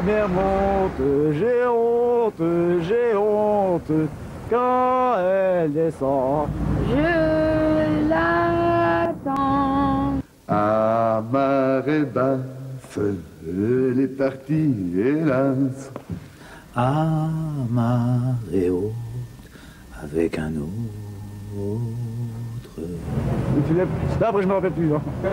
mer monte, j'ai honte, quand elle descend. Je l'attends. À marée basse, elle est partie, hélas. À marée haute, avec un autre. Là, après, je me rappelle plus. Hein. La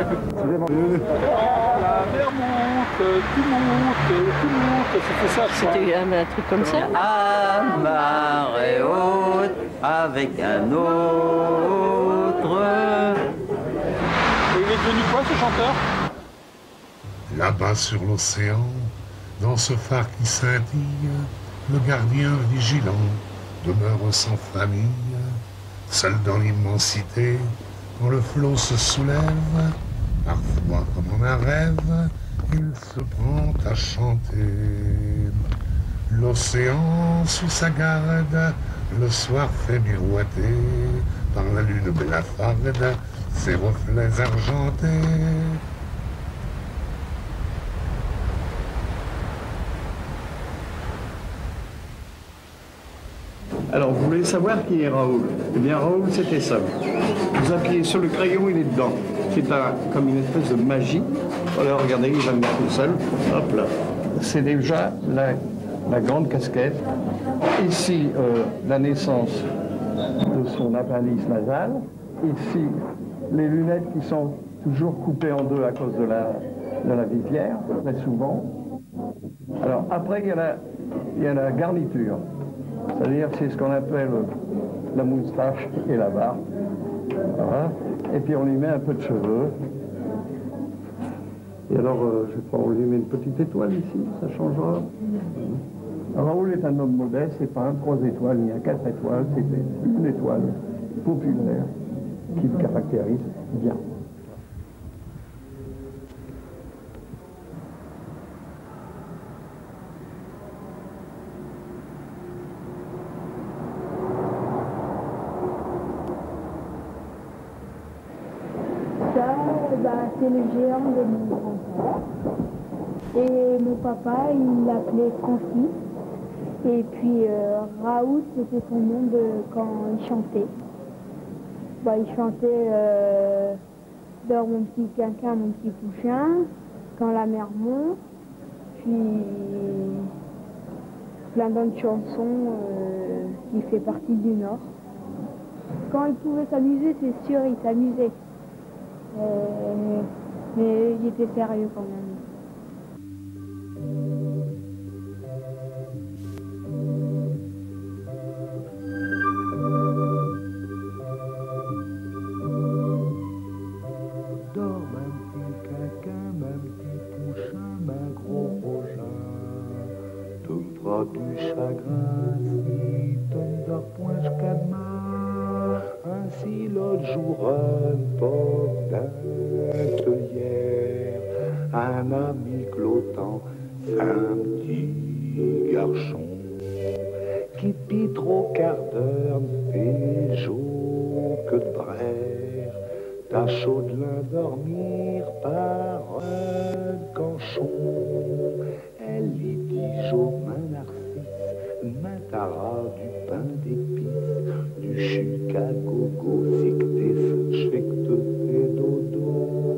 mer monte, tout monte, c'était ça. C'était un truc comme ça. À marée haute, avec un autre. Et il est devenu quoi ce chanteur? Là-bas sur l'océan, dans ce phare qui scintille, le gardien vigilant demeure sans famille, seul dans l'immensité, quand le flot se soulève, parfois comme en un rêve, il se prend à chanter. L'océan sous sa garde, le soir fait miroiter, par la lune blafarde, ses reflets argentés. Alors, vous voulez savoir qui est Raoul? Eh bien, Raoul, c'était ça. Vous appuyez sur le crayon, il est dedans. C'est comme une espèce de magie. Voilà, regardez, il va le mettre tout seul. Hop là. C'est déjà la grande casquette. Ici, la naissance de son appendice nasal. Ici, les lunettes qui sont toujours coupées en deux à cause de la visière, très souvent. Alors, après, il y a la garniture. C'est-à-dire, c'est ce qu'on appelle la moustache et la barbe. Voilà. Et puis on lui met un peu de cheveux. Et alors, je vais prendre, on lui met une petite étoile ici, ça changera. Raoul est un homme modeste, c'est pas un 3 étoiles, ni un 4 étoiles, c'est une étoile populaire qui le caractérise bien. C'est le géant de mon grand-père. Et mon papa, il l'appelait Francis. Et puis Raoul, c'était son nom quand il chantait. Il chantait Dors mon petit quinquin, mon petit pouchin, Quand la mer monte, puis plein d'autres chansons qui fait partie du Nord. Quand il pouvait s'amuser, c'est sûr, il s'amusait. Mais il était sérieux quand même. Dors ma petit quinquin, ma petit pouchin, ma gros rogin. Tu me feras du chagrin si tu ne dors point jusqu'à demain. Ainsi l'autre jour un porte d'atelière, un ami clotant, un petit garçon qui pis trop quart d'heure ne fait jour que de brère. T'as chaud de l'endormir par un canchon. Elle y dit Jo, main narcisse, main tara, du pain d'épices, du chuc à gogo, si que t'es sèche que t'es dodo.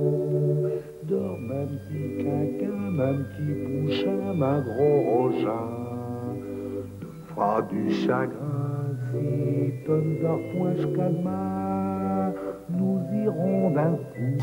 Dors ma petit quinquin, ma petit pouchin, ma gros rogin. Tu me feras du chagrin si tu ne dors point jusqu'à demain. Nous irons d'un coup,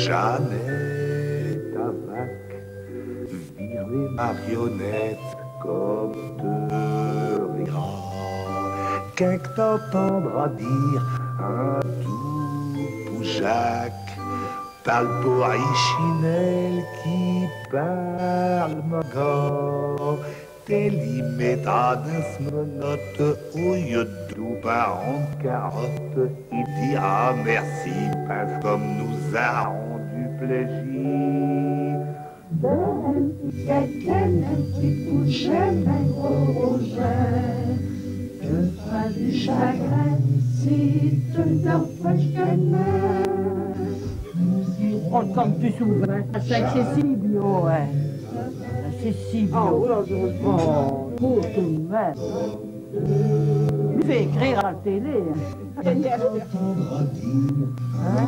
jamais ta vaque, vire les marionnettes comme de rira. Qu'un que t'entendra dire un tout poujac, parle pour Ichinel qui parle magor. Tel y mettra d'un smonote au lieu de tout parent de carotte. Il dira merci parce comme nous a rendu plaisir. Donne un petit quinquin, un petit pouchin, un gros rogin. Te fera du chagrin si tu ne dors pas jusqu'à demain. On tombe plus souvent. À Saint-Cécile, ouais. À c'est si bien. Oh, pour tout de même. Il fait écrire à la télé. Hein?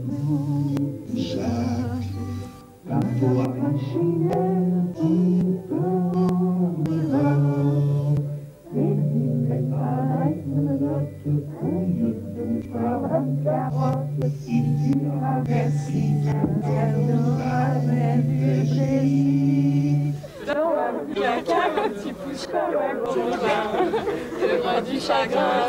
Du chagrin,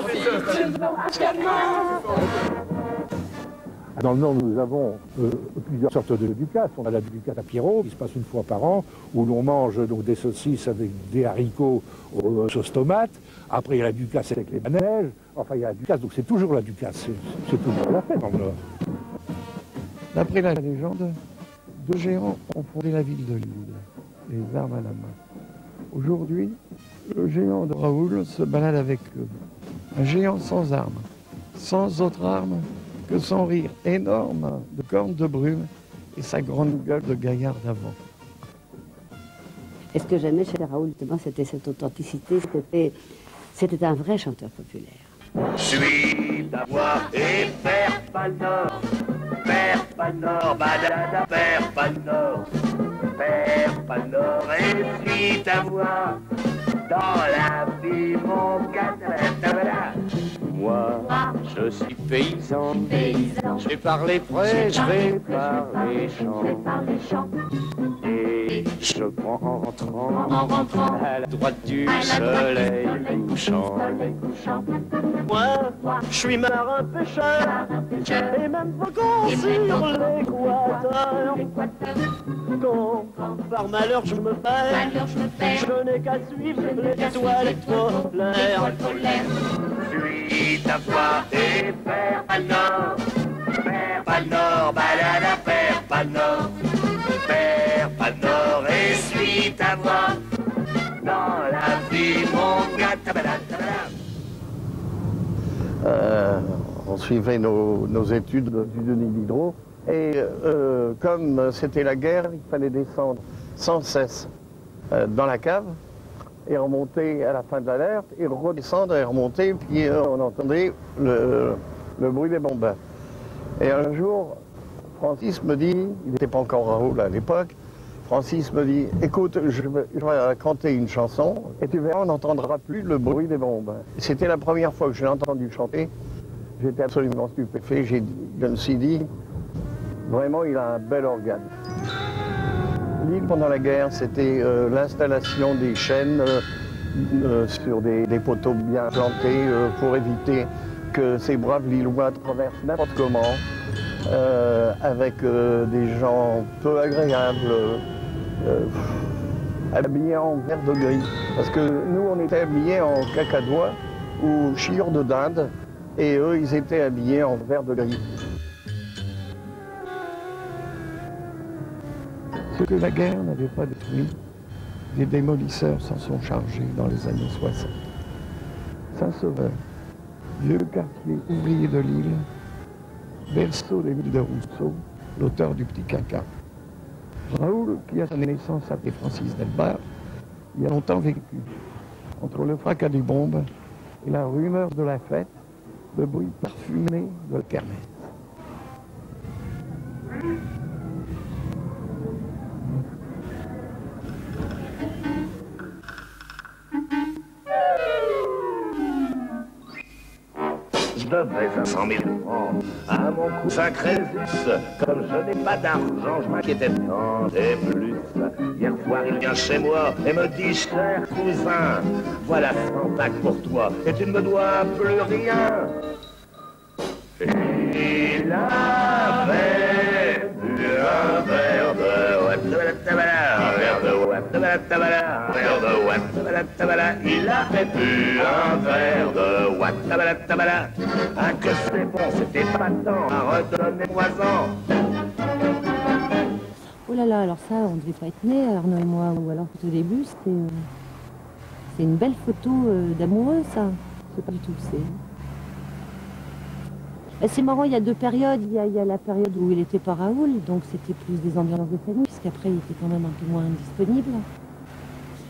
dans le Nord, nous avons plusieurs sortes de ducats. On a la ducate à Pierrot, qui se passe une fois par an, où l'on mange donc des saucisses avec des haricots aux sauces tomates. Après, il y a la ducasse avec les manèges. Enfin, il y a la ducasse, donc c'est toujours la ducasse. C'est toujours la fête dans le Nord. D'après la légende, deux géants ont fondé la ville de Lille, les armes à la main. Aujourd'hui, le géant de Raoul se balade avec eux. Un géant sans armes, sans autre arme que son rire énorme de cornes de brume et sa grande gueule de gaillard d'avant. Et ce que j'aimais chez Raoul, justement, c'était cette authenticité, c'était un vrai chanteur populaire. Suis ta voix et perds pas le nord, perds pas le nord, badada, perds pas le nord, perds pas le nord et suis ta voix dans la vie, mon gars. Moi, je suis paysan, je vais par les prés, je vais par les champs, et je prends en rentrant à la droite du soleil couchant. Moi, je suis marin pêcheur, et même vagant sur l'équateur. Quand par malheur je me perds, je n'ai qu'à suivre l'étoile polaire. Suis ta voix et perds pas le nord, balada, perds pas le nord, et suis ta voix dans la vie, mon gars, On suivait nos études du Denis Diderot et comme c'était la guerre, il fallait descendre sans cesse dans la cave et remonter à la fin de l'alerte, et redescendre et remonter, puis on entendait le bruit des bombes. Et un jour, Francis me dit, il n'était pas encore Raoul à l'époque, Francis me dit, écoute, je vais canter une chanson, et tu verras, on n'entendra plus le bruit des bombes. C'était la première fois que je l'ai entendu chanter, j'étais absolument stupéfait, je me suis dit, vraiment, il a un bel organe. L'île, pendant la guerre, c'était l'installation des chaînes sur des poteaux bien plantés pour éviter que ces braves Lillois traversent n'importe comment, avec des gens peu agréables, habillés en vert de gris. Parce que nous, on était habillés en cacadois ou chiure de dinde, et eux, ils étaient habillés en vert de gris. Ce que la guerre n'avait pas détruit, des démolisseurs s'en sont chargés dans les années 60. Saint-Sauveur, vieux quartier ouvrier de Lille, berceau d'Émile de Rousseau, l'auteur du Petit Caca. Raoul, qui a sa naissance appelé Francis Delbar, y a longtemps vécu. Entre le fracas des bombes et la rumeur de la fête, le bruit parfumé de la kermesse. Je devais 500 000 francs à mon cousin Crésus. Comme je n'ai pas d'argent, je m'inquiétais tant et plus. Hier soir, il vient chez moi et me dit, cher cousin, voilà 100 bacs pour toi et tu ne me dois plus rien. Il avait bu un verre de web, un verre de web, un verre de web, il avait bu un verre de web, ah que c'est bon, c'était pas temps à redonner moisant. Oh là là, alors ça, on ne devait pas être nés, Arnaud et moi, ou alors tout au début, c'est une belle photo d'amoureux, ça. C'est pas du tout, c'est marrant, il y a deux périodes. Il y a la période où il était pas Raoul, donc c'était plus des ambiances de famille, puisqu'après il était quand même un peu moins disponible.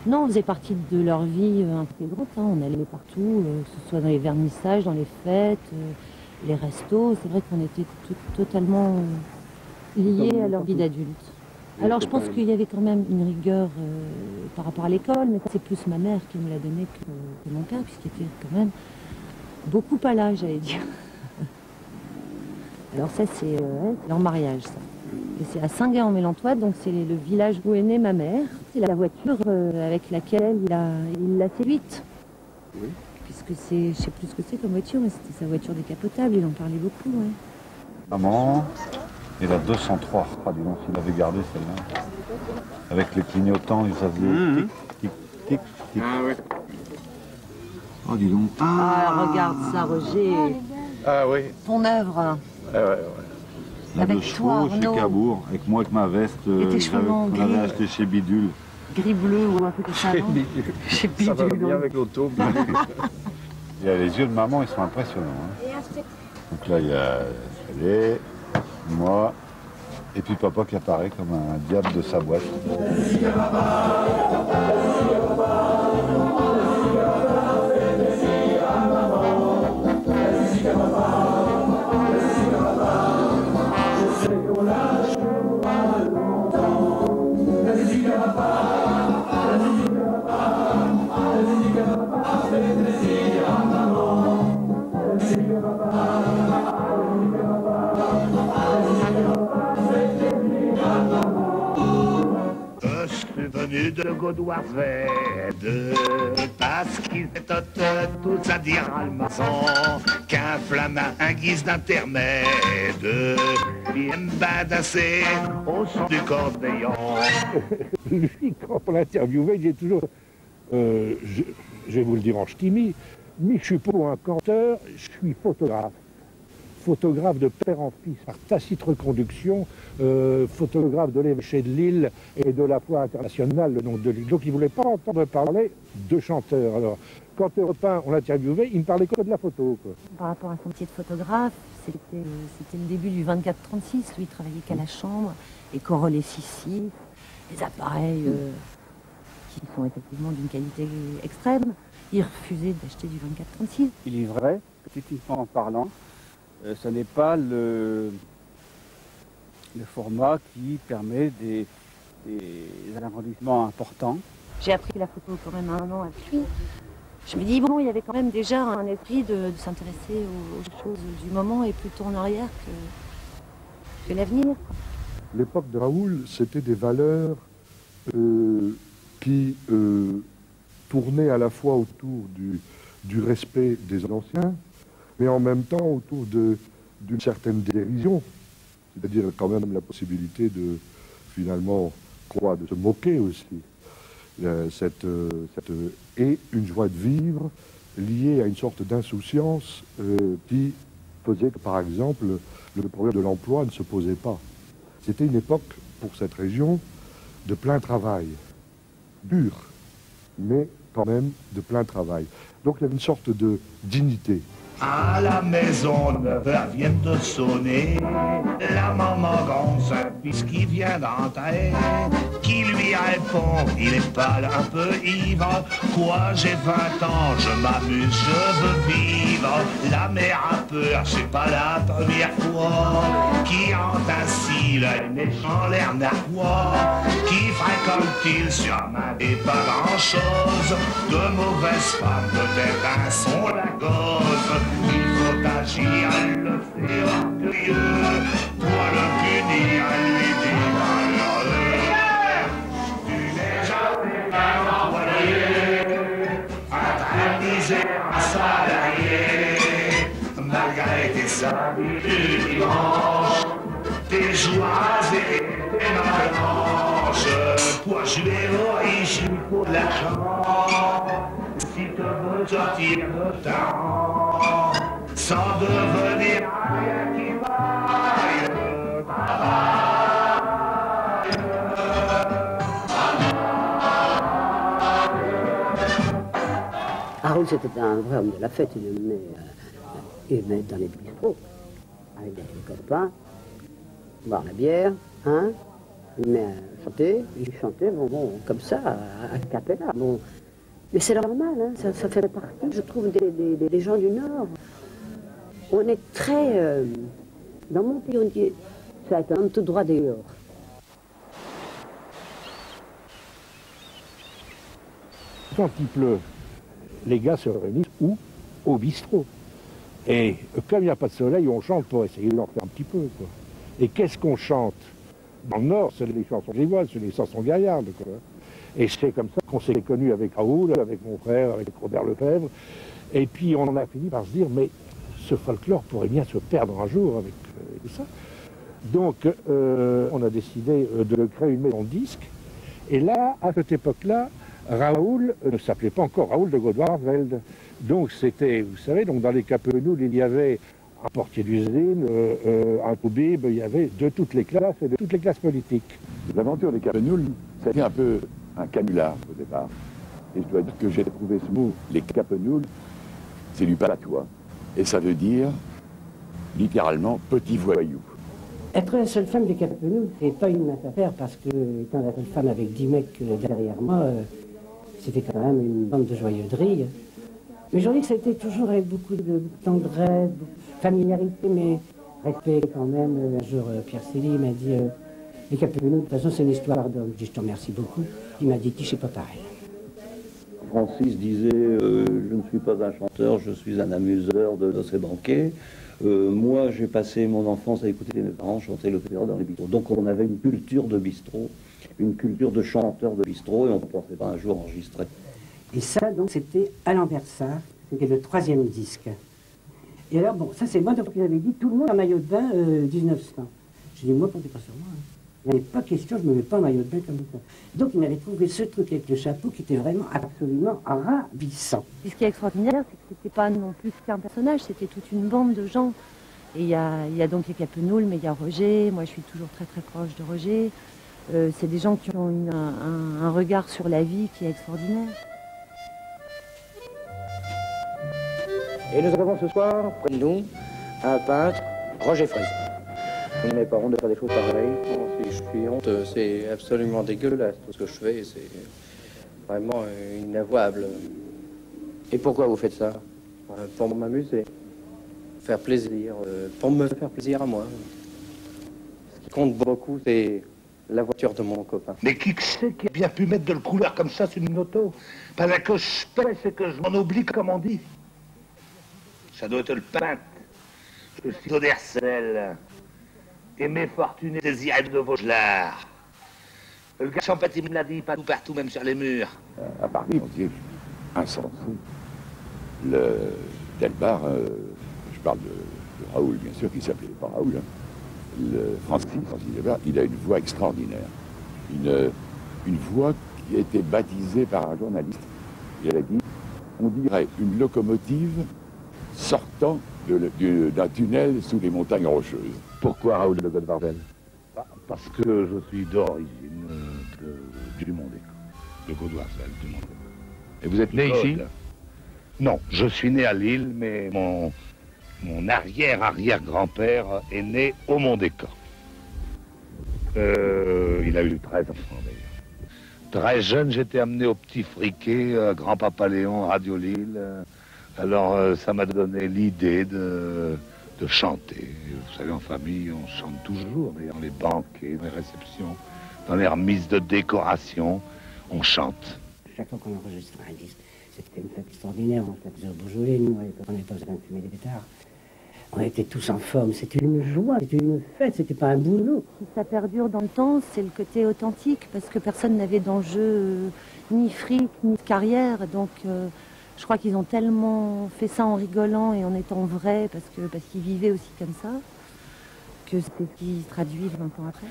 Non, on faisait partie de leur vie intégrante. Hein. On allait partout, que ce soit dans les vernissages, dans les fêtes, les restos. C'est vrai qu'on était totalement liés à leur vie d'adulte. Alors je pense qu'il y avait quand même une rigueur par rapport à l'école, mais c'est plus ma mère qui me l'a donné que mon père, puisqu'il était quand même beaucoup à l'âge, j'allais dire. Alors ça, c'est leur mariage, ça. Et c'est à Saint-Gué-en-Mélantois, donc c'est le village où est née ma mère. C'est la voiture avec laquelle il l'a séduite. Oui. Puisque c'est, je sais plus ce que c'est comme voiture, mais c'était sa voiture décapotable, il en parlait beaucoup, ouais. Maman, et la 203, je crois, dis donc, il avait gardé celle-là. Avec les clignotants, ça faisait tic, tic, tic, tic. Ah ouais. Oh, dis donc. Ah, regarde ça, Roger. Ah oui. Ton œuvre. Ah ouais, ouais. La Avec de toi, chevaux chez Arnaud. Cabourg, avec moi avec ma veste Et tes cheveux longs, qu'on avait gris. acheté chez Bidule. Gris bleu ou un peu comme ça, non? Chez Bidule. Ça va bien avec l'auto. Il y a les yeux de maman, ils sont impressionnants. Hein. Donc là, il y a elle, moi, et puis papa qui apparaît comme un diable de sa boîte. Je suis venu de Gaudoirs-Vède, parce qu'il est tout à dire à le maçon, qu'un flamand, un guise d'intermède, vienne badasser au son du cordéon. Lui, quand on l'interviewait, il disait toujours, je vais vous le dire en ch'timi, mais je suis pas un canteur, je suis photographe. Photographe de père en fils, par tacite reconduction, photographe de l'évêché de Lille et de la Foire internationale, le nom de Lille. Donc il ne voulait pas entendre parler de chanteur. Alors, quand Europe 1, on l'interviewait, il me parlait que de la photo, quoi. Par rapport à son métier de photographe, c'était le début du 24-36. Lui, il travaillait qu'à la chambre, et Corol et Sissi, des appareils qui sont effectivement d'une qualité extrême. Il refusait d'acheter du 24-36. Il est vrai, techniquement parlant, ce n'est pas le format qui permet des agrandissements importants. J'ai appris la photo quand même 1 an avec lui. Je me dis, bon, il y avait quand même déjà un esprit de s'intéresser aux choses du moment et plutôt en arrière que l'avenir. L'époque de Raoul, c'était des valeurs qui tournaient à la fois autour du respect des anciens, mais en même temps autour d'une certaine dérision, c'est-à-dire quand même la possibilité de, finalement, de se moquer aussi. Et une joie de vivre liée à une sorte d'insouciance qui faisait que, par exemple, le problème de l'emploi ne se posait pas. C'était une époque, pour cette région, de plein travail. Dur, mais quand même de plein travail. Donc il y avait une sorte de dignité. À la maison, 9h viennent de sonner. La maman gonce un fils qui vient d'entrer, qui lui répond, il est pâle, un peu ivre. Quoi, j'ai 20 ans, je m'amuse, je veux vivre. La mère a peur, c'est pas la première fois, qui hante ainsi l'œil méchant, l'air narquois. Qui fréquente-t-il sur ma et pas grand-chose? De mauvaises femmes, peut-être un son la cause. Il faut agir, le fait orgueilleux, pour le punir, lui dire malheureux. Tu n'es jamais un employé, internalisé, un salarié, malgré tes habitudes dimanche, tes joies et tes malhanches, pour jouer origine pour l'argent. Si tu veux sortir de ta rang, sans devenir rien qui vaille le Raoul, c'était un vrai homme de la fête. Il aimait dans les bistrots, avec des copains, boire la bière, hein, Il met à chanter, il chantait, bon, comme ça, à cappella. Bon. Mais c'est normal, hein, ça fait partie, je trouve, des gens du Nord. On est très... dans mon pays, on dit, ça a été un tout droit dehors. Quand il pleut, les gars se réunissent où? Au bistrot. Et comme il n'y a pas de soleil, on chante pour essayer de leur faire un petit peu, quoi. Et qu'est-ce qu'on chante? Dans le Nord, c'est les chansons gévoises, c'est les chansons gaillardes, quoi. Et c'est comme ça qu'on s'est connus avec Raoul, avec mon frère, avec Robert Lefebvre. Et puis on en a fini par se dire, mais ce folklore pourrait bien se perdre un jour avec tout ça. Donc on a décidé de créer une maison de disques. Et là, à cette époque-là, Raoul ne s'appelait pas encore Raoul de Godvarsveld. Donc c'était, vous savez, donc dans les Capenoules, il y avait un portier d'usine, un toubib, il y avait de toutes les classes et de toutes les classes politiques. L'aventure des Capenoules, ça a été un peu un canular au départ. Et je dois dire que j'ai trouvé ce mot, les Capenoules, c'est du palatois. Et ça veut dire, littéralement, petit voyou. Être la seule femme des Capenoules, c'est pas une mince affaire parce que, étant la seule femme avec 10 mecs derrière moi, c'était quand même une bande de joyeuserie. Mais je dis que ça a été toujours avec beaucoup de tendresse, de familiarité, mais respect quand même. Un jour, Pierre Célie m'a dit les Capenoules, de toute façon, c'est une histoire d'homme. Je dis, je te remercie beaucoup. Il m'a dit, c'est pas pareil. Francis disait je ne suis pas un chanteur, je suis un amuseur de ces banquets. Moi, j'ai passé mon enfance à écouter mes parents chanter l'opéra dans les bistrots. Donc, on avait une culture de bistrot, une culture de chanteur de bistrot, et on ne pensait pas un jour enregistrer. Et ça, donc, c'était Alain Bersard, c'était le 3e disque. Et alors, bon, ça, c'est moi, donc, il avait dit, tout le monde en maillot de bain 1900. Je dis, moi, comptez pas sur moi. Hein. Il n'y avait pas question, je ne me mets pas en maillot de bain comme ça. Donc, il m'avait trouvé ce truc avec le chapeau qui était vraiment absolument ravissant. Et ce qui est extraordinaire, c'est que c'était pas non plus qu'un personnage, c'était toute une bande de gens. Et il y a donc les Capenoules, mais il y a Roger, moi je suis toujours très très proche de Roger. C'est des gens qui ont un regard sur la vie qui est extraordinaire. Et nous avons ce soir, près de nous, un peintre, Roger Fraise. Mes parents de faire des choses pareilles. Bon, si je suis honte, c'est absolument dégueulasse. Tout ce que je fais, c'est vraiment inavouable. Et pourquoi vous faites ça? Pour m'amuser, faire plaisir, pour me faire plaisir à moi. Ce qui compte beaucoup, c'est la voiture de mon copain. Mais qui c'est qui a bien pu mettre de le couleur comme ça sur une auto? Pas là que je paie, c'est que je m'en oublie, comme on dit. Ça doit être le peintre, le ciseau d'Hercel, Aimé Fortuné Désiré de Vaugelard. Le gars champêtre, il me l'a dit, partout, même sur les murs. À Paris, on dit insensé. Le Delbar, je parle de Raoul, bien sûr, qui s'appelait pas Raoul. Hein. Le Francis Delbar, il a une voix extraordinaire. Une voix qui a été baptisée par un journaliste. Il a dit, on dirait une locomotive sortant d'un tunnel sous les montagnes rocheuses. Pourquoi Raoul de Godvarsveld? Parce que je suis d'origine du Mondéco, de Godvarsveld, du Mondéco. Et vous êtes né ici? Non, je suis né à Lille, mais mon arrière-arrière-grand-père est né au Mondéco. Il a eu 13 enfants d'ailleurs. Très jeune, j'étais amené au Petit Friquet, à Grand-Papa Léon, Radio Lille. Alors ça m'a donné l'idée de chanter. Vous savez, en famille, on chante toujours, dans les banquets, dans les réceptions, dans les remises de décoration, on chante. Chaque fois qu'on enregistrait un disque, c'était une fête extraordinaire, en fait, sur Beaujolais, nous, on n'était pas en train de fumer des pétards. On était tous en forme, c'était une joie, c'était une fête, c'était pas un boulot. Si ça perdure dans le temps, c'est le côté authentique, parce que personne n'avait d'enjeu, ni fric, ni carrière, donc je crois qu'ils ont tellement fait ça en rigolant et en étant vrai, parce qu'ils vivaient aussi comme ça, que c'est ce qui se traduit 20 ans après.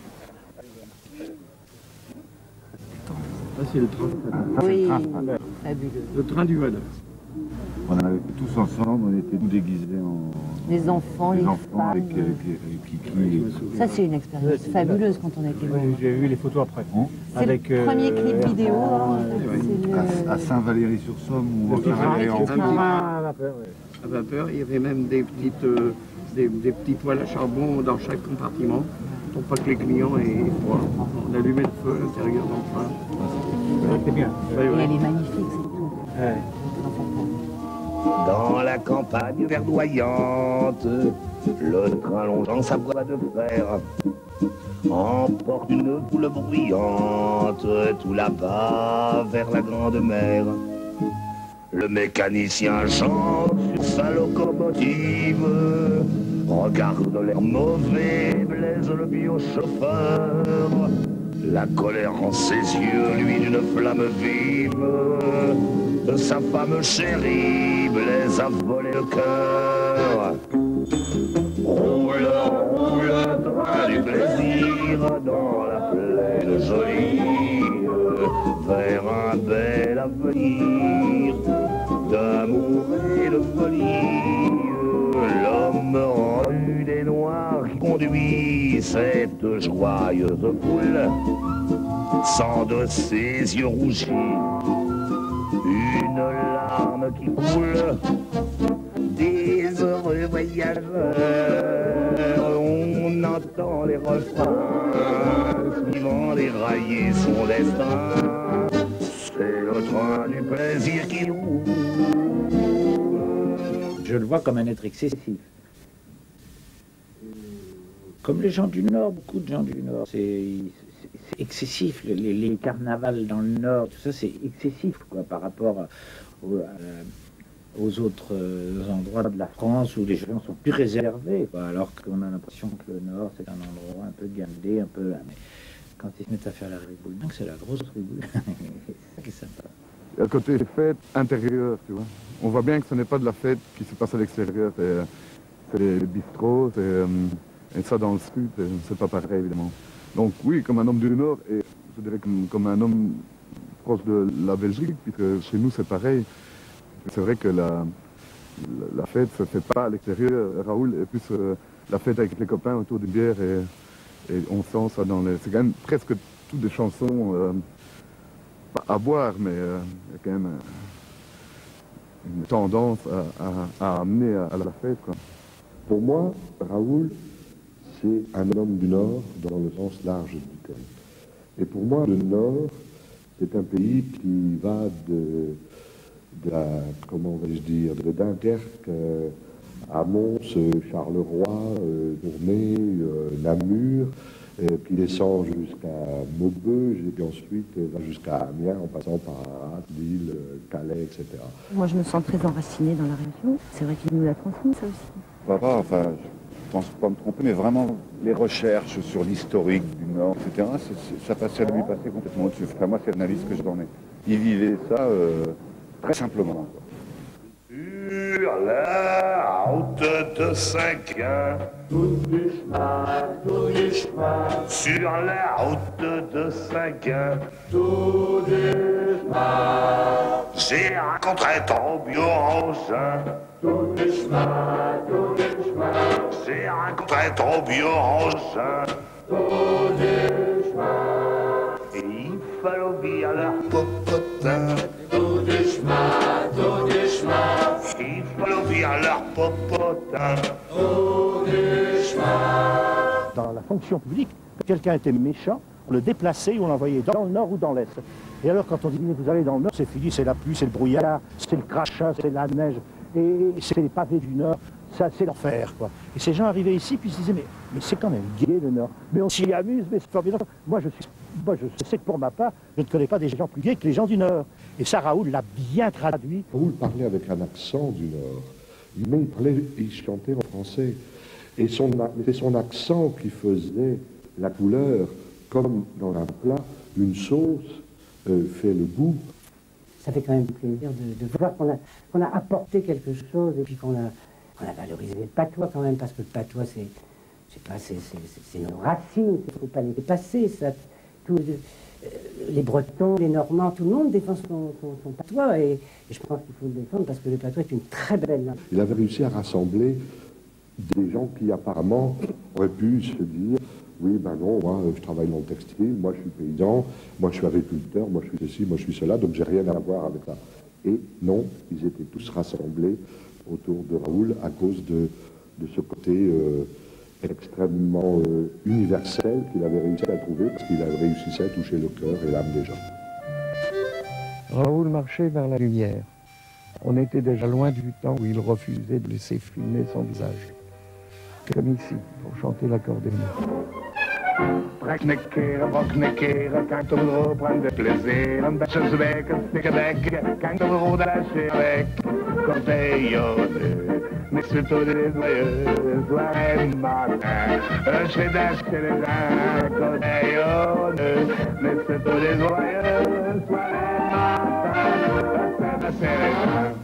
Ah, c'est le train. Oui, fabuleux. Le train du Val. On avait tous ensemble, on était tous déguisés en... Les enfants, les femmes. Avec Kiki. Ça, c'est une expérience fabuleuse quand on a été voir. J'ai vu les photos après. C'est le premier clip vidéo. À Saint-Valéry-sur-Somme ou à vapeur, il y avait même des petits poêles à charbon dans chaque compartiment. pour pas que les clients aient froid. On allumait le feu à l'intérieur dans le train. C'est bien. Oui, oui. Elle est magnifique, c'est tout. Ouais. Dans la campagne verdoyante, le train longeant sa voie de fer emporte une foule bruyante tout là-bas vers la grande mer. Le mécanicien chante sur sa locomotive, regarde l'air mauvais, blaise le bio-chauffeur. La colère en ses yeux, lui d'une flamme vive, de sa femme chérie, Blaise a volé le cœur. Roule, roule, train du plaisir, dans la plaine jolie, vers un bel avenir, d'amour et de folie. L'homme rue des Noirs qui conduit cette joyeuse foule, sans de ses yeux rougis une larme qui coule. Des heureux voyageurs, on entend les refrains suivant dérailler son destin. C'est le train du plaisir qui roule. Je le vois comme un être excessif. Comme les gens du Nord, beaucoup de gens du Nord, c'est excessif. Les carnavals dans le Nord, tout ça, c'est excessif quoi, par rapport aux autres endroits de la France où les gens sont plus réservés. Quoi, alors qu'on a l'impression que le Nord, c'est un endroit un peu gardé, un peu... Mais quand ils se mettent à faire la riboule, c'est la grosse riboule. C'est ça qui est sympa. Il y a le côté fête intérieure, tu vois. On voit bien que ce n'est pas de la fête qui se passe à l'extérieur, c'est les bistrots, et ça dans le sud, c'est pas pareil évidemment. Donc oui, comme un homme du Nord, et je dirais comme un homme proche de la Belgique, puisque chez nous c'est pareil. C'est vrai que la fête se fait pas à l'extérieur. Raoul est plus la fête avec les copains autour d'une bière, et on sent ça dans les... C'est quand même presque toutes des chansons... pas à boire, mais il y a quand même une tendance à amener à la fête, quoi. Pour moi, Raoul, c'est un homme du Nord dans le sens large du terme. Et pour moi, le Nord, c'est un pays qui va de la, comment vais-je dire, de Dunkerque à Mons, Charleroi, Tournai, Namur, puis descend jusqu'à Maubeuge, et puis ensuite va jusqu'à Amiens, en passant par Arras, Lille, Calais, etc. Moi, je me sens très enracinée dans la région. C'est vrai qu'il nous l'a transmis, ça aussi. Papa, enfin, je pense pas me tromper, mais vraiment, les recherches sur l'historique du Nord, etc., ça passait à lui passer complètement au-dessus. Enfin, moi, c'est l'analyse que j'en ai. Il vivait ça très simplement, quoi. Sur la route de Saint-Quin, tout du chemin. Sur la route de Saint-Quin, tout du chemin. J'ai rencontré ton bio-rangin, tout du chemin. J'ai rencontré ton bio-rangin, tout du chemin. Et il fallait bien leur popotin, tout du chemin, tout du chemin. Il fallait bien leur popotin, tout du chemin. Dans la fonction publique, quand quelqu'un était méchant, on le déplaçait ou on l'envoyait dans le nord ou dans l'est. Et alors quand on dit vous allez dans le nord, c'est fini, c'est la pluie, c'est le brouillard, c'est le crachat, c'est la neige, et c'est les pavés du nord, ça c'est l'enfer quoi. Et ces gens arrivaient ici puis ils se disaient mais c'est quand même gai le nord, mais on s'y amuse, mais c'est formidable. Moi je sais que pour ma part, je ne connais pas des gens plus gays que les gens du nord. Et ça Raoul l'a bien traduit. Raoul parlait avec un accent du nord, mais il chantait en français. Et c'était son accent qui faisait la couleur, comme dans un plat, une sauce fait le goût. Ça fait quand même plaisir de voir qu'on a apporté quelque chose et puis qu'on a valorisé le patois quand même, parce que le patois, c'est nos racines, il ne faut pas les dépasser. Ça. Les Bretons, les Normands, tout le monde défend son patois et je pense qu'il faut le défendre parce que le patois est une très belle langue. Il avait réussi à rassembler des gens qui apparemment auraient pu se dire oui, ben non, moi je travaille dans le textile, moi je suis paysan, moi je suis agriculteur, moi je suis ceci, moi je suis cela, donc j'ai rien à voir avec ça. Et non, ils étaient tous rassemblés autour de Raoul à cause de ce côté extrêmement universelle qu'il avait réussi à trouver, parce qu'il avait réussi à toucher le cœur et l'âme des gens. Raoul marchait vers la lumière. On était déjà loin du temps où il refusait de laisser filmer son visage. Comme ici, pour chanter l'accordéon. Praknekkeren, baknekkeren, kan toch wel opbranden plezier. En dat ze zwijken, stikken wekken, kan toch wel dat je weg. Corteillonne, mais c'est tout les joyeux, soir et matin. Je fais d'acheter les gens, corteillonne, mais c'est tous les joyeux, soir et matin. Je fais d'acheter les gens.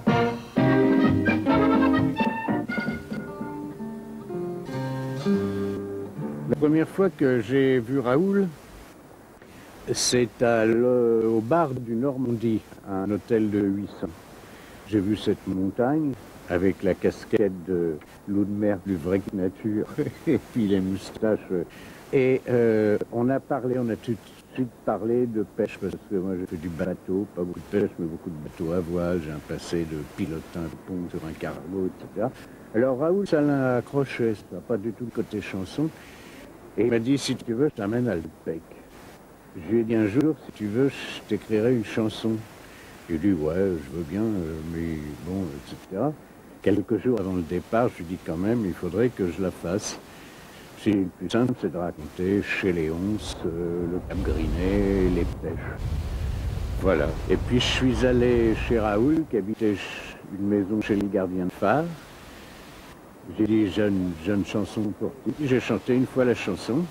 La première fois que j'ai vu Raoul, c'est au bar du Normandie, à un hôtel de 800. J'ai vu cette montagne avec la casquette de loup de mer plus vrai que nature et puis les moustaches. Et on a tout de suite parlé de pêche parce que moi j'ai fait du bateau, pas beaucoup de pêche mais beaucoup de bateaux à voile. J'ai un passé de pilotin de pont sur un cargo, etc. Alors Raoul, ça l'a accroché, ça n'a pas du tout le côté chanson. Et il m'a dit, si tu veux, je t'amène à Alpec. Je lui ai dit un jour, si tu veux, je t'écrirai une chanson. Il a dit, ouais, je veux bien, mais bon, etc. Quelques jours avant le départ, je lui ai dit quand même, il faudrait que je la fasse. Si le plus simple, c'est de raconter chez Léonce, le Cap Grinet, les pêches. Voilà. Et puis je suis allé chez Raoul, qui habitait une maison chez le gardien de phare. J'ai dit jeune chanson pour qui. J'ai chanté une fois la chanson.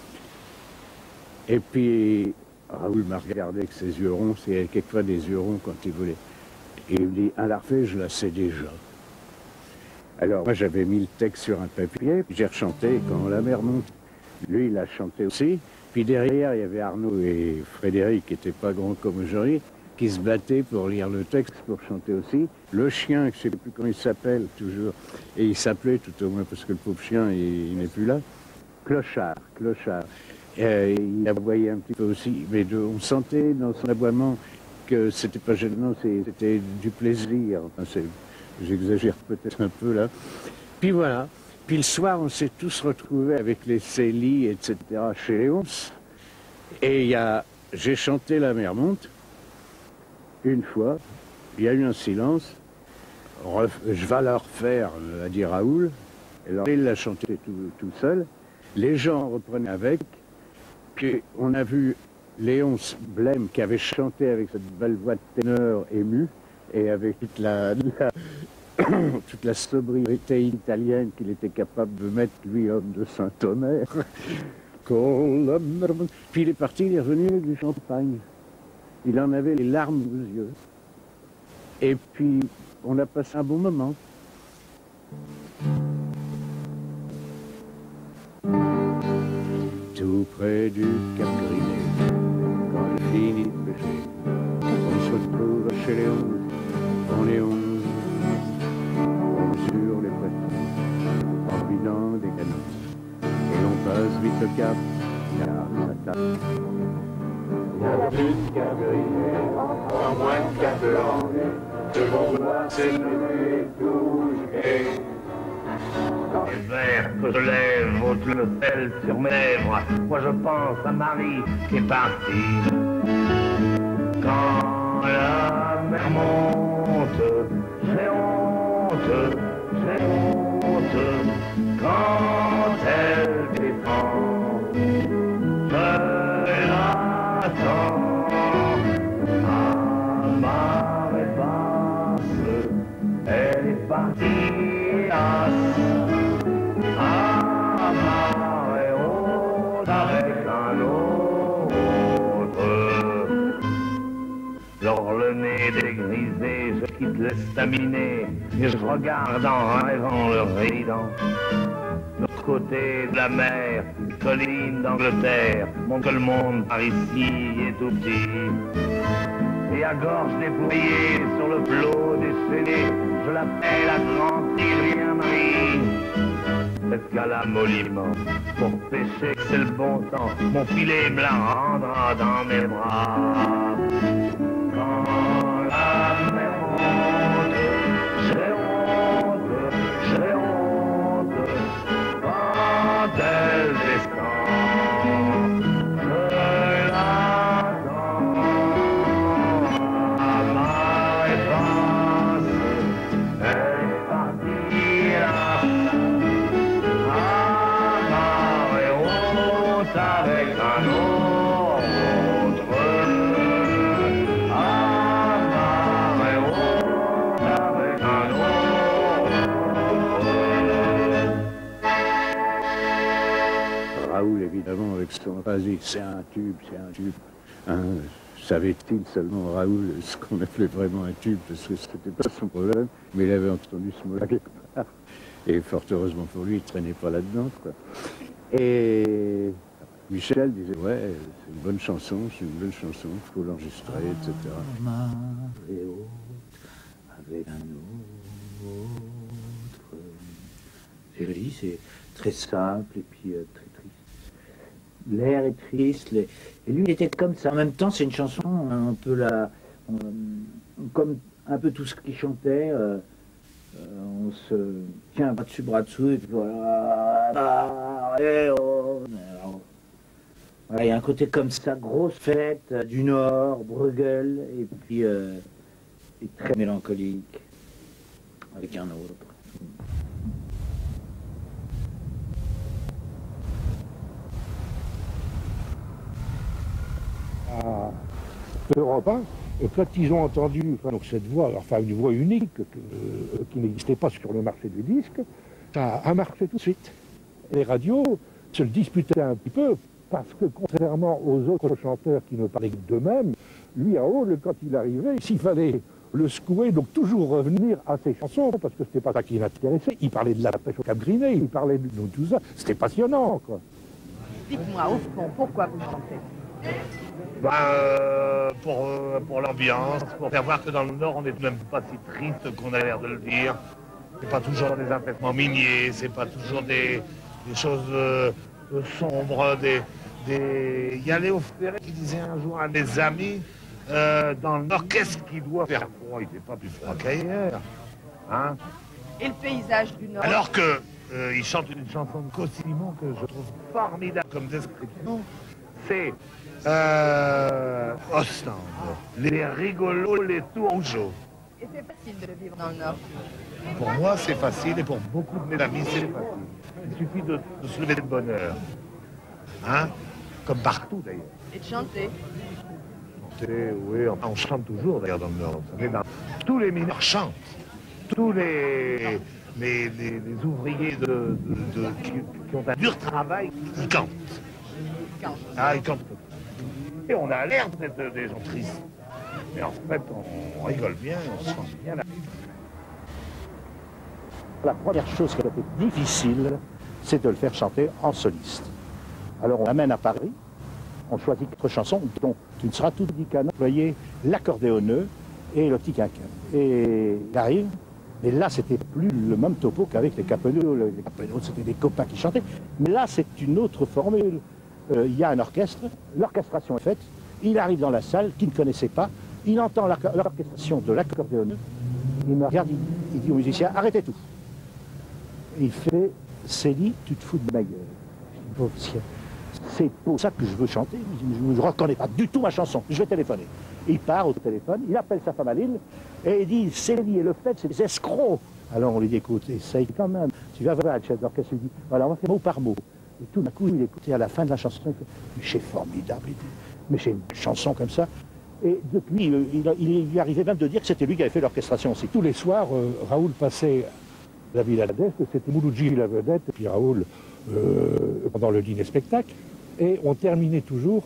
Et puis Raoul m'a regardé avec ses yeux ronds. C'est quelquefois des yeux ronds quand il voulait. Et il me dit, un larfait, je la sais déjà. Alors moi j'avais mis le texte sur un papier, puis j'ai rechanté quand la mer monte. Lui il a chanté aussi. Puis derrière il y avait Arnaud et Frédéric qui n'étaient pas grands comme aujourd'hui, qui se battaient pour lire le texte, pour chanter aussi. Le chien, je ne sais plus comment il s'appelle toujours, et il s'appelait tout au moins parce que le pauvre chien il n'est plus là, Clochard. Il aboyait un petit peu aussi, mais on sentait dans son aboiement que c'était pas gênant, c'était du plaisir. Enfin, j'exagère peut-être un peu là. Puis voilà. Puis le soir, on s'est tous retrouvés avec les Célie, etc. chez Léonce. Et j'ai chanté La mer monte. Une fois, il y a eu un silence. Je vais la refaire, a dit Raoul. Alors il l'a chanté tout seul. Les gens reprenaient avec. Puis on a vu Léonce Blême qui avait chanté avec cette belle voix de ténor émue et avec toute la sobriété italienne qu'il était capable de mettre, lui, homme de Saint-Omer. Puis il est parti, il est revenu avec du champagne. Il en avait les larmes aux yeux. Et puis, on a passé un bon moment. Tout près du Cap Grinet, quand il finit de pêcher, on se retrouve chez Léonce, on est 11, sur les poissons, en vidant des canons. Et l'on passe vite le cap, car ça tape. Il y a plus de Cap Grinet, en moins de 4 ans, ce qu'on voit c'est tout et les verres que je lève ôtent le sel sur mes lèvres. Moi je pense à Marie qui est partie. Quand la mer monte, j'ai honte, j'ai honte. Quand elle défend, je l'attends. À marée basse, elle est partie. Lors le nez dégrisé, je quitte l'estaminet et je regarde en rêvant le résident. De l'autre côté de la mer, colline d'Angleterre, montre que le monde par ici est tout petit. Et à gorge déployée sur le flot déchaîné, je l'appelle à grande île Marie. Escalade mollement, pour pêcher c'est le bon temps, mon filet me la rendra dans mes bras. Quand la mer monte, j'ai honte, j'ai honte. Quand son vas-y, c'est un tube, c'est un tube. Hein, savait-il seulement Raoul ce qu'on appelait vraiment un tube, parce que c'était pas son problème, mais il avait entendu ce mot-là quelque part. Et fort heureusement pour lui, il traînait pas là-dedans, quoi. Et Michel disait, ouais, c'est une bonne chanson, il faut l'enregistrer, etc. Et autre, avec un autre. C'est joli, c'est très simple et puis très triste. L'air est triste, et lui il était comme ça. En même temps, c'est une chanson un peu comme un peu tout ce qu'il chantait. On se tient bras dessous, et puis voilà. Voilà, il y a un côté comme ça, grosse fête du Nord, Bruegel, et puis et très mélancolique, avec un autre. À Europe 1, quand ils ont entendu donc cette voix, enfin une voix unique qui n'existait pas sur le marché du disque, ça a marché tout de suite. Les radios se le disputaient un petit peu, parce que contrairement aux autres chanteurs qui ne parlaient que d'eux-mêmes, lui à Hall, quand il arrivait, s'il fallait le secouer, donc toujours revenir à ses chansons, parce que c'était pas ça qui l'intéressait. Il parlait de la pêche au Cap Griné, il parlait de tout ça, c'était passionnant, quoi. Dites-moi, au fond, pourquoi vous chantez? Pour l'ambiance, pour faire voir que dans le Nord, on n'est même pas si triste qu'on a l'air de le dire. C'est pas toujours des affaissements miniers, c'est pas toujours des choses sombres. Il y a Léo Ferré qui disait un jour à des amis, dans le Nord, qu'est-ce qu'il doit faire froid? Il fait pas plus froid qu'ailleurs. Hein? Et le paysage du Nord? Alors que il chante une chanson de Cossimon que je trouve formidable comme description. C'est Ostende, les rigolos, les tourgeaux. Et c'est facile de le vivre dans le Nord? Pour moi, c'est facile, et pour beaucoup de mes amis, c'est facile. Il suffit de se lever de bonne heure. Hein? Comme partout, d'ailleurs. Et de chanter? Chanter, oui, enfin, on chante toujours, d'ailleurs, dans le Nord. Vous savez, tous les mineurs chantent. Tous les ouvriers qui ont un dur travail, ils cantent. Ah, ils cantent. Et on a l'air d'être des gens tristes. Mais en fait, on rigole bien, on se sent bien là. La première chose qui a été difficile, c'est de le faire chanter en soliste. Alors on l'amène à Paris, on choisit 4 chansons, dont une sera tout dit qu'à employer l'accordéonneux et le petit quinquin. Et il arrive, mais là c'était plus le même topo qu'avec les Capenauds. Les Capenauds, c'était des copains qui chantaient. Mais là c'est une autre formule. Il y a un orchestre, l'orchestration est faite, il arrive dans la salle qu'il ne connaissait pas, il entend l'orchestration de l'accordéonneux, il me regarde, il dit au musicien, arrêtez tout. Il fait, Célie, tu te fous de ma gueule. C'est pour ça que je veux chanter, je ne reconnais pas du tout ma chanson, je vais téléphoner. Il part au téléphone, il appelle sa femme à Lille, et il dit, Célie et le fait, c'est des escrocs. Alors on lui dit, écoute, essaye quand même, tu vas voir le chef d'orchestre, il dit, voilà, on va faire mot par mot. Et tout d'un coup, il écoutait à la fin de la chanson, il fait, mais c'est formidable, il dit, mais c'est une chanson comme ça. Et depuis, il lui arrivait même de dire que c'était lui qui avait fait l'orchestration aussi. Tous les soirs, Raoul passait à la Villa d'Est, c'était Mouloudji la vedette, et puis Raoul pendant le dîner-spectacle. Et on terminait toujours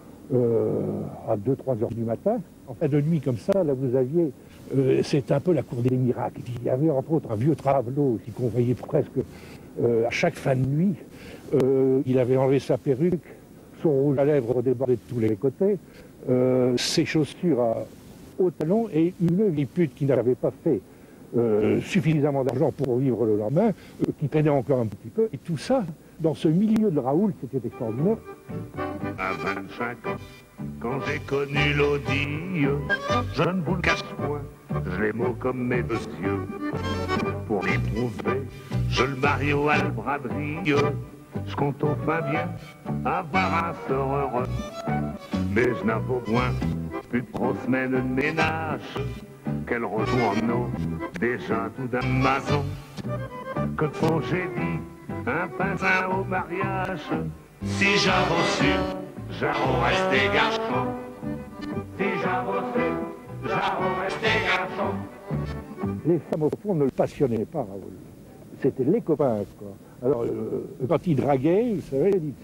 à 2-3 heures du matin. En fin de nuit comme ça, là vous aviez, c'est un peu la cour des miracles. Il y avait entre autres un vieux travelot qu'on voyait presque à chaque fin de nuit. Il avait enlevé sa perruque, son rouge à lèvres débordait de tous les côtés, ses chaussures à hauts talons et une vieille pute qui n'avait pas fait suffisamment d'argent pour vivre le lendemain, qui peinait encore un petit peu. Et tout ça, dans ce milieu de Raoul, c'était extraordinaire. À 25 ans, quand j'ai connu l'Audi, je ne vous le cache point, je l'aime comme mes messieurs. Pour l'éprouver, je le marie au Albraderie. Je compte au Fabien avoir un sort heureux. Mais je n'avoue point plus de 3 semaines de ménage qu'elle retourne en eau, déjà tout d'un maçon. Que de faux j'ai dit, un pinceau au mariage. Si j'avais su, j'aurais resté garçon. Si j'avais su, j'aurais resté garçon. Les femmes au fond ne le passionnaient pas, Raoul. C'était les copains, quoi. Alors, quand il draguait, vous savez,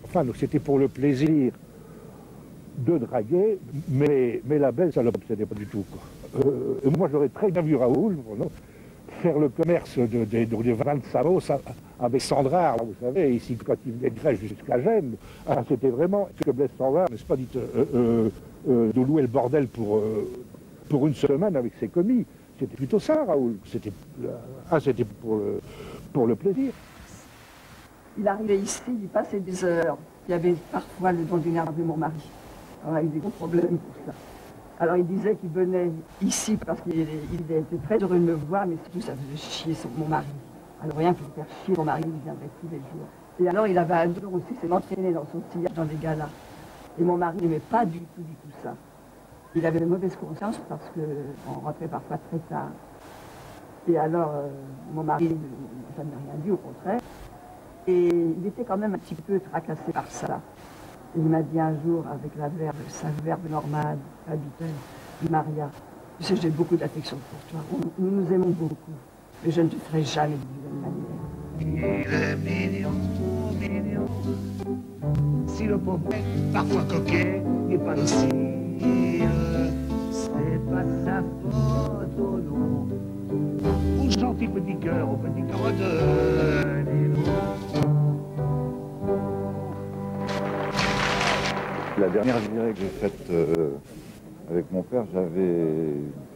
Enfin, c'était pour le plaisir de draguer, mais la belle, ça ne l'obsédait pas du tout, quoi. Moi, j'aurais très bien vu Raoul faire le commerce des vins de Samos avec Sandrard, vous savez, ici, quand il venait de Grèce jusqu'à Gênes. Ah, c'était vraiment ce que Blaise Sandrard, n'est-ce pas, dit, de louer le bordel pour une semaine avec ses commis. C'était plutôt ça, Raoul. C'était pour le plaisir. Il arrivait ici, il passait des heures. Il y avait parfois le don d'une herbe de mon mari. Alors, il y a eu des gros problèmes pour ça. Alors il disait qu'il venait ici parce qu'il était très heureux de me voir, mais surtout ça faisait chier mon mari. Alors rien que pour faire chier mon mari, il viendrait tous les jours. Et alors il avait un jour aussi, c'est m'entraîner dans son sillage dans des galas. Et mon mari n'aimait pas du tout ça. Il avait une mauvaise conscience parce qu'on rentrait parfois très tard. Et alors mon mari n'a jamais rien dit, au contraire. Et il était quand même un petit peu tracassé par ça. Il m'a dit un jour, avec sa verve normande, habituelle, Maria, tu sais, j'ai beaucoup d'affection pour toi. Nous nous aimons beaucoup, mais je ne te ferai jamais de vilaine manière. Il est mignon, mignon. Si le pauvre est parfois coquet, n'est pas docile, c'est pas sa faute, oh non. Ou gentil petit cœur, au petit cœur de Nino. La dernière virée que j'ai faite avec mon père, j'avais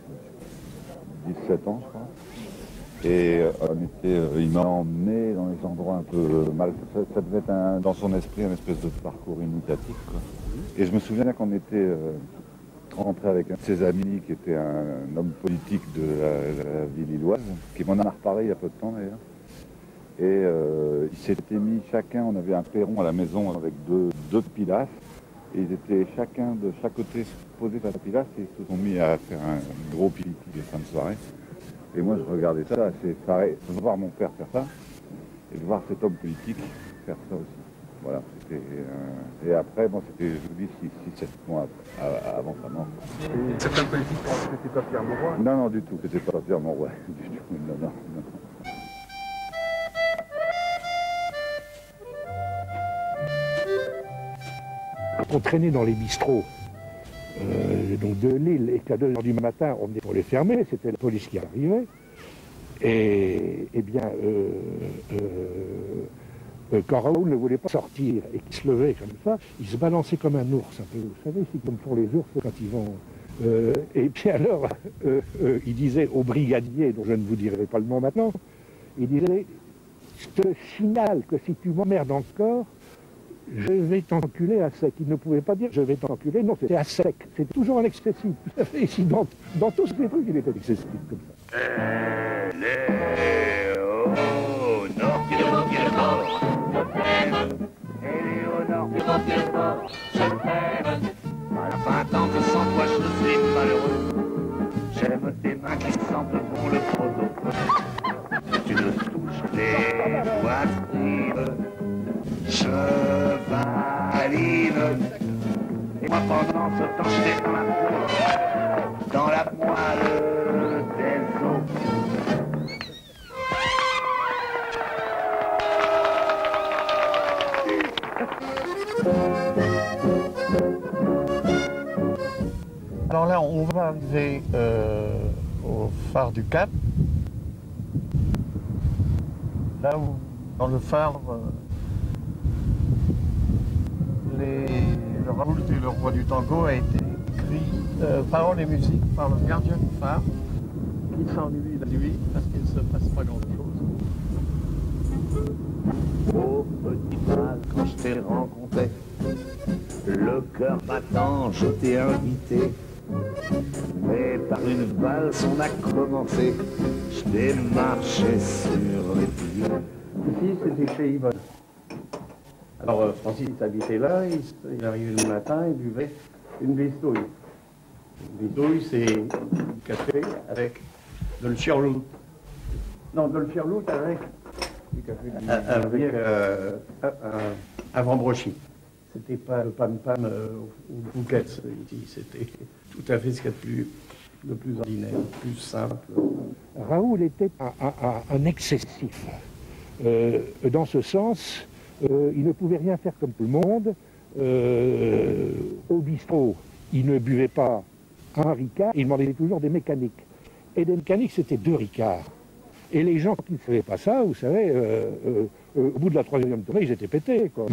17 ans, je crois. Et il m'a emmené dans les endroits un peu mal. Ça devait être dans son esprit un espèce de parcours imitatif, quoi. Et je me souviens qu'on était rentré avec un de ses amis qui était un homme politique de la ville lilloise, qui m'en a reparlé il y a peu de temps d'ailleurs. Et ils s'étaient mis chacun, on avait un perron à la maison avec deux pilastres. Et ils étaient chacun de chaque côté posés sur la pilasse et ils se sont mis à faire un gros pipi de fin de soirée. Et moi je regardais ça, c'est pareil, de voir mon père faire ça et de voir cet homme politique faire ça aussi. Voilà, c'était... et après, bon, c'était, je vous dis, 6-7 mois avant sa mort. Et cet homme politique, c'était pas Pierre Mauroy? Non, non, du tout, c'était pas Pierre Mauroy, du tout, non, non, non. On traînait dans les bistrots donc de Lille et qu'à 2 h du matin, on venait pour les fermer, c'était la police qui arrivait. Et bien, quand Raoul ne voulait pas sortir et qu'il se levait comme ça, il se balançait comme un ours, un peu, vous savez, c'est comme font les ours quand ils vont... et puis alors, il disait au brigadier, dont je ne vous dirai pas le nom maintenant, il disait, je te signale que si tu m'emmerdes encore, je vais t'enculer à sec. Il ne pouvait pas dire je vais t'enculer, non, c'était à sec. C'est toujours un excessif. Vous savez, ici, dans tous ces trucs, il était excessif comme ça. Elle est au nord, je t'aime. Elle est au nord, je t'aime. À la 20 ans que sans toi, je suis malheureux. J'aime tes mains qui sentent bon le proto. Tu ne touches les poitrines. Je valide. Et moi pendant ce temps j'étais dans la moelle des eaux. Alors là, on va arriver au phare du Cap. Là où, dans le phare, le Raoul et le roi du tango a été écrit paroles et musique par le gardien du phare qui s'ennuie la nuit parce qu'il ne se passe pas grand-chose. Au petit bal, quand je t'ai rencontré, le cœur battant, je t'ai invité. Mais par une valse, on a commencé. Je t'ai marché sur les pieds. Ici, c'était chez Yvonne. Alors Francis habitait là, il arrivait le matin, il buvait une bistouille. Une bistouille, c'est du café avec de le chirlout. Non, de le chirlout avec du café avec un brochi. C'était pas le pam-pam ou le bouquet ici, c'était tout à fait ce qu'il y a de plus ordinaire, plus simple. Raoul était un excessif. Dans ce sens, il ne pouvait rien faire comme tout le monde. Au bistrot, il ne buvait pas un ricard, il demandait toujours des mécaniques. Et des mécaniques, c'était 2 ricards. Et les gens qui ne savaient pas ça, vous savez, au bout de la 3e tournée, ils étaient pétés, quoi.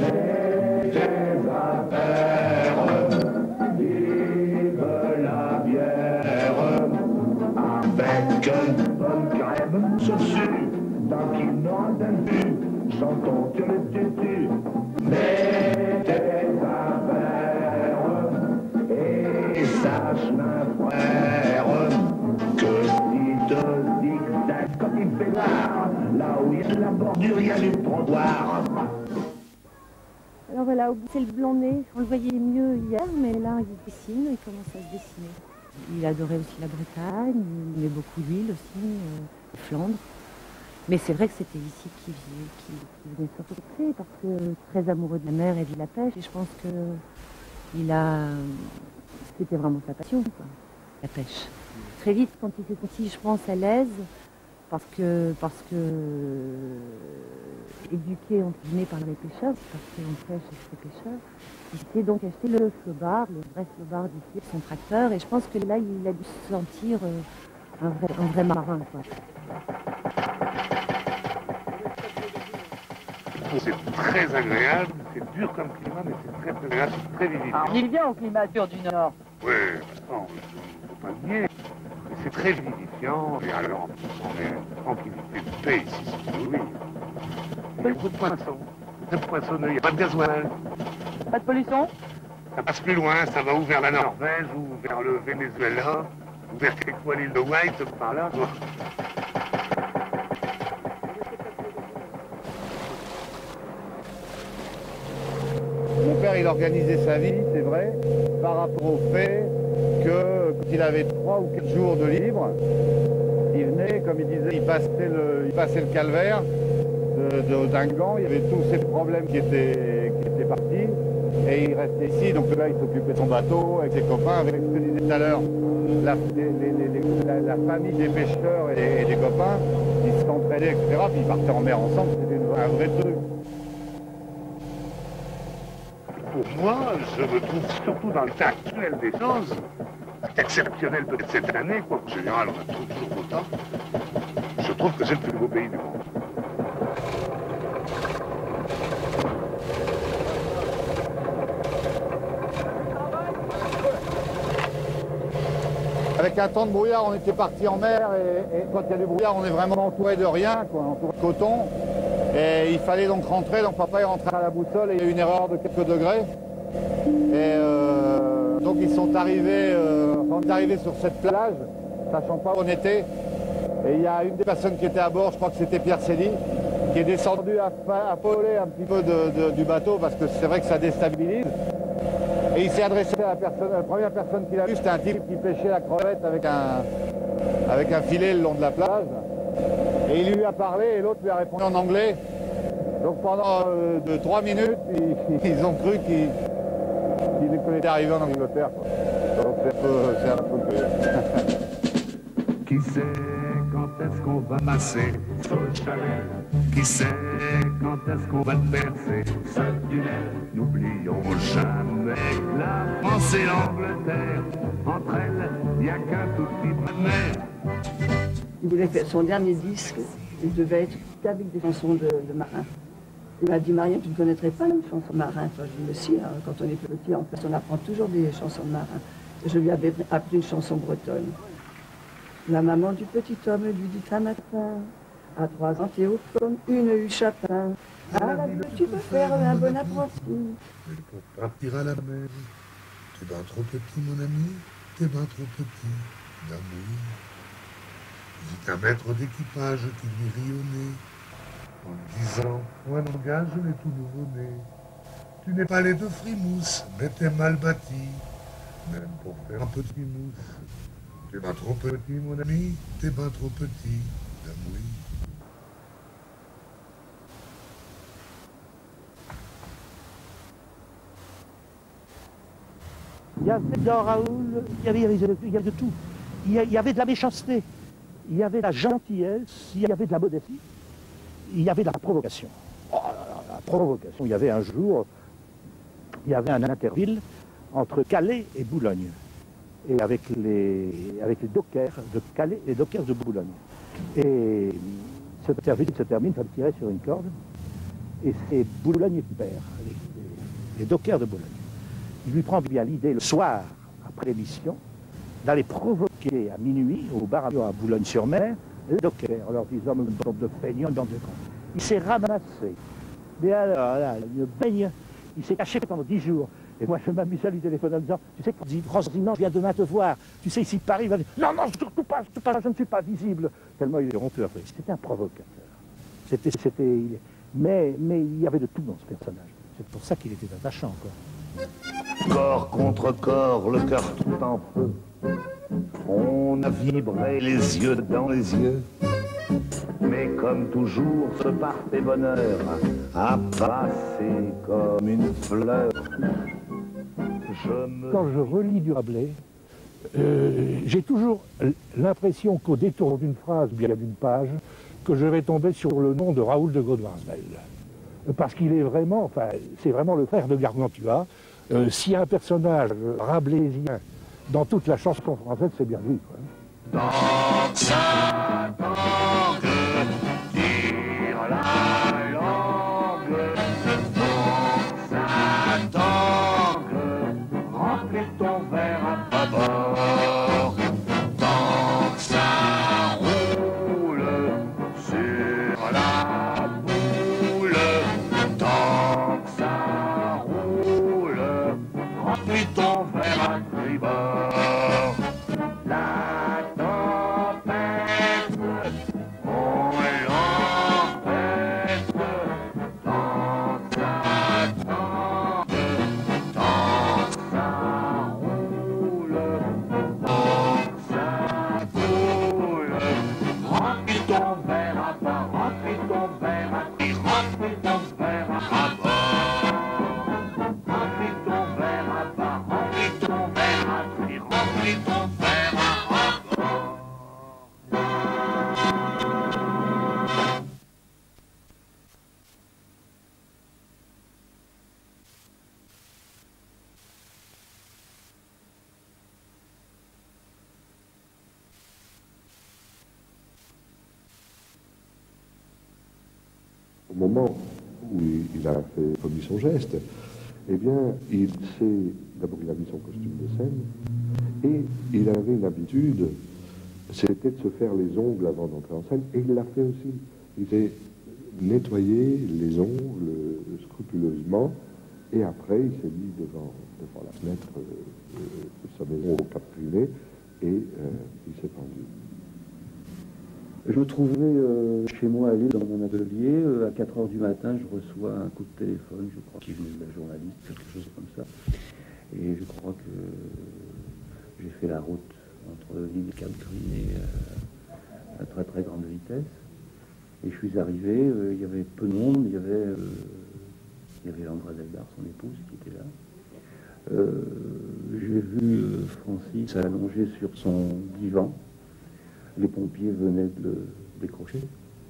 Avec une bonne crème dessus, tant qu'il n'en donne plus, j'entends que le tutu. Mettez un verre et sache, mon frère, que si te zigzag comme il fait là où il y a de la bordure, il y a du trottoir. Alors voilà, c'est le blond-nez. On le voyait mieux hier, mais là, il dessine, il commence à se dessiner. Il adorait aussi la Bretagne, il aimait beaucoup l'huile aussi, Flandre. Mais c'est vrai que c'était ici qu'il venait surtout créer, parce que très amoureux de la mer et de la pêche. Et je pense que c'était vraiment sa passion, quoi, la pêche. Très vite, quand il s'est senti, je pense, à l'aise, parce que éduqué entre guillemets par les pêcheurs, parce qu'on pêche avec les pêcheurs, il s'est donc acheté le flobard, le vrai flobard d'ici, son tracteur, et je pense que là, il a dû se sentir un vrai marin, quoi. C'est très agréable, c'est dur comme climat, mais c'est très agréable, c'est très vivifiant. On y vient au climat dur du Nord. Oui, il ne faut pas le nier. Mais c'est très vivifiant, et alors on est en tranquillité de paix ici, si vous voulez. Il y a beaucoup de poissons, très poissonneux, il n'y a pas de gasoil. Pas de pollution? Ça passe plus loin, ça va ou vers la Norvège, ou vers le Venezuela, ou vers quelquefois l'île de White, par là. Mon père, il organisait sa vie, c'est vrai, par rapport au fait que quand il avait 3 ou 4 jours de libre, il venait, comme il disait, il passait le calvaire d'un gant, il y avait tous ces problèmes qui étaient partis, et il restait ici, donc là il s'occupait de son bateau avec ses copains, avec ce que je disais tout à l'heure, la famille des pêcheurs et des copains, ils s'entraidaient, etc., puis ils partaient en mer ensemble, c'était un vrai truc. Pour moi, je me trouve surtout dans l'état actuel des choses, exceptionnel peut-être cette année, quoi qu'en général on a toujours autant, je trouve que c'est le plus beau pays du monde. Avec un temps de brouillard, on était parti en mer et quand il y a du brouillard, on est vraiment entouré de rien, quoi, entouré de coton. Et il fallait donc rentrer, donc papa est rentré à la boussole et il y a eu une erreur de quelques degrés. Et donc ils sont arrivés, on est arrivé sur cette plage, sachant pas où on était. Et il y a une des personnes qui était à bord, je crois que c'était Pierre Cély, qui est descendu à voler un petit peu du bateau parce que c'est vrai que ça déstabilise. Et il s'est adressé à la première personne qu'il a vue, c'était un type qui pêchait la crevette avec un filet le long de la plage. Et il lui a parlé et l'autre lui a répondu en anglais. Donc pendant 3 minutes, ils ont cru qu'il était arrivé en Angleterre, quoi. Donc c'est un peu Qui sait quand est-ce qu'on va masser ce chalet? Qui sait quand est-ce qu'on va percer ce tunnel? N'oublions jamais que la France et l'Angleterre, entre elles, il n'y a qu'un tout petit bras de mer. Il voulait faire son dernier disque, il devait être qu'avec des chansons de marins. Il m'a dit, Marianne, tu ne connaîtrais pas une chanson de marin? Enfin, je me suis dit, quand on est petit, en fait, on apprend toujours des chansons de marins. Et je lui avais appris une chanson bretonne. La maman du petit homme lui dit un matin, à 3 ans, Théophone, une huche à pain. Ah, la vie, tu peux faire un bon apprenti. Mais pour partir à la mer, t'es ben trop petit, mon ami, t'es ben trop petit d'amour. Dit un maître d'équipage qui lui rionnait, en lui disant, point d'engage, je l'ai tout nouveau-né. Tu n'es pas laid de frimousse, mais t'es mal bâti, même pour faire un petit mousse. T'es ben trop petit, mon ami, t'es ben trop petit d'amour. Il y avait dans Raoul, il y avait de tout. Il y avait de la méchanceté, il y avait de la gentillesse, il y avait de la modestie, il y avait de la provocation. Oh là là, provocation. Il y avait un jour, il y avait un interville entre Calais et Boulogne, et avec les dockers de Calais et les dockers de Boulogne. Et cet interville se termine par tirer sur une corde, et c'est Boulogne qui perd, les dockers de Boulogne. Il lui prend bien l'idée, le soir, après l'émission, d'aller provoquer à minuit, au bar à Boulogne-sur-Mer, les dockers, en leur disant une bande de feignants, une bande de cons. Il s'est ramassé. Mais alors, là, une baigne, il s'est caché pendant 10 jours. Et moi, je m'amusais à lui téléphoner en disant, tu sais, Roselyne, je viens demain te voir. Tu sais, ici, Paris, il va dire, non, non, surtout pas, je ne suis pas visible. Tellement il est honteux après. C'était un provocateur. Mais il y avait de tout dans ce personnage. C'est pour ça qu'il était attachant, quoi. Corps contre corps, le cœur tout en feu. On a vibré les yeux dans les yeux. Mais comme toujours, ce parfait bonheur a passé comme une fleur. Quand je relis du Rabelais, j'ai toujours l'impression qu'au détour d'une phrase, bien d'une page, que je vais tomber sur le nom de Raoul de Godemarsval. Parce qu'il est vraiment, enfin, c'est vraiment le frère de Gargantua. S'il y a un personnage rabelaisien dans toute la chanson française, c'est bien lui, quoi. Dans sa langue, tire la langue, dans sa tangue, remplis ton verre à bâbord, tant que ça roule sur la boule, tant que ça roule, remplis ton verre à tribord. La tempête, on l'empête, tant que ça tangue, tant que ça roule, tant que ça coule. Remplis ton verre à part, remplis ton verre à qui, remplis ton verre à bord. Remplis ton verre à part, remplis ton verre à qui, remplis ton verre. Au moment où il a commis son geste, eh bien, il s'est... D'abord, il a mis son costume de scène, et il avait une habitude, c'était de se faire les ongles avant d'entrer en scène, et il l'a fait aussi. Il s'est nettoyé les ongles scrupuleusement, et après, il s'est mis devant la fenêtre de sa maison au Cap Gris, et il s'est pendu. Je me trouvais chez moi à Lille dans mon atelier. À 4 h du matin, je reçois un coup de téléphone, je crois qu'il venait de la journaliste, quelque chose comme ça. Et je crois que j'ai fait la route entre Lille et Cap Gris à très très grande vitesse. Et je suis arrivé, il y avait peu de monde, il y avait André Delbar, son épouse, qui était là. J'ai vu Francis allongé sur son divan. Les pompiers venaient de le décrocher.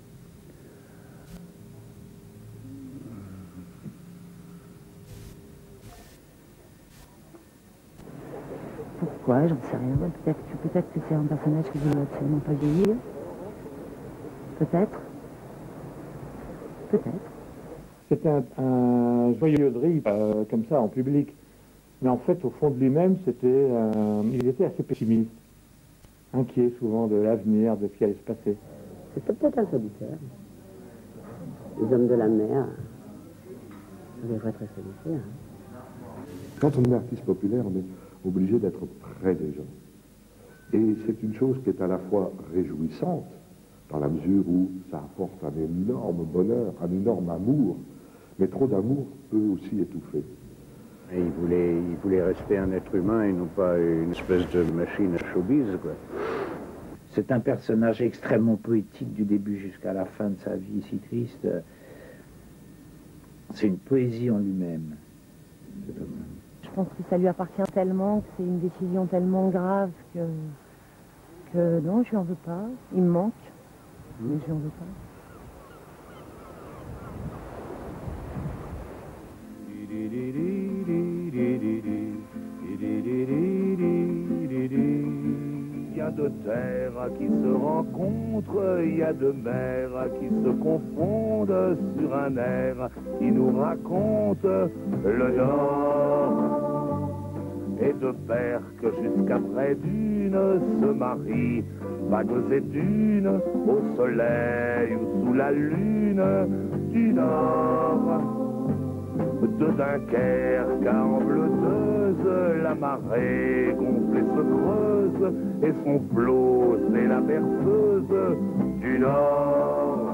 Pourquoi? J'en sais rien. Peut-être que c'est un personnage qui ne veut absolument pas vieillir. Peut-être. Peut-être. C'était un joyeux de rire, comme ça, en public. Mais en fait, au fond de lui-même, il était assez pessimiste. Inquiet souvent de l'avenir, de ce qui allait se passer. C'était peut-être un solitaire. Les hommes de la mer sont des fois très solitaires. Quand on est artiste populaire, on est obligé d'être près des gens. Et c'est une chose qui est à la fois réjouissante, dans la mesure où ça apporte un énorme bonheur, un énorme amour, mais trop d'amour peut aussi étouffer. Et il voulait rester un être humain et non pas une espèce de machine à showbiz, quoi. C'est un personnage extrêmement poétique du début jusqu'à la fin de sa vie si triste. C'est une poésie en lui-même. Je pense que ça lui appartient tellement, que c'est une décision tellement grave que non, je lui en veux pas. Il me manque, mais je lui en veux pas. Il y a deux terres qui se rencontrent, il y a deux mers qui se confondent sur un air qui nous raconte le Nord. Et deux pères que jusqu'à près d'une se marient, vagues et dunes, au soleil ou sous la lune du Nord. De Dunkerque à Ambleteuse, la marée gonflée se creuse, et son flot, c'est la berceuse du Nord.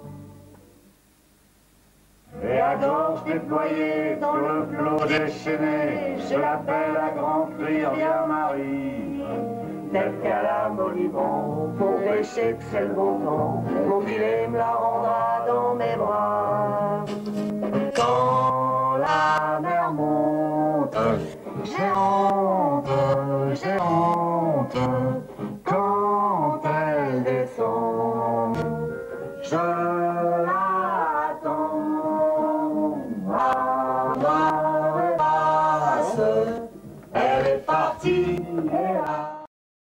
Et à gorge déployée dans le flot déchaîné, je l'appelle la grande rivière Marie. Telle qu'à la Molivon, pour pêcher que c'est le bon temps, mon filet me la rendra dans mes bras. Quand la mer monte, j'ai honte, j'ai honte. Quand elle descend, je